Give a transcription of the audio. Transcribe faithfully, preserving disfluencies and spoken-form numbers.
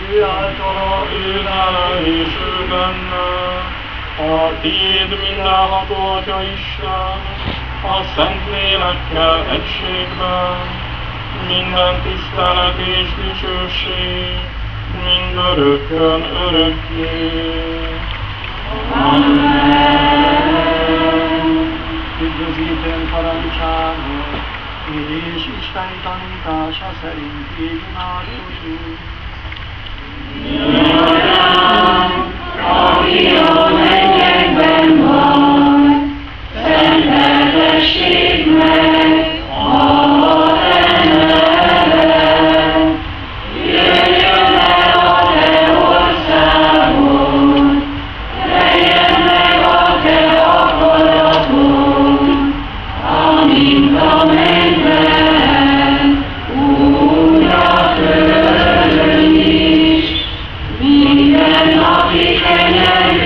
ő általa, ő nála és ő benne, a tiéd mindenható Atya Isten, a Szentlélekkel egységben, minden tisztelet és dicsőség, mindörökkön örökké. Amen. Üdvözítőn parancsának, és Isteni tanítása szerint így imádkozunk. Mi Atyánk, aki a mennyekben vagy, szenteltessék meg a te neved. Jöjjön el a te országod, legyen meg a te akaratod, amint a mennyben, úgy a földön is. Minden napi kenyerünket